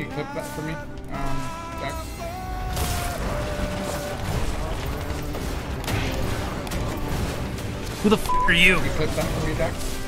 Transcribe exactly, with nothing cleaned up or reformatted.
you clip that for me, um, Dex? Who the f are you? Can you clip that for me, Dex?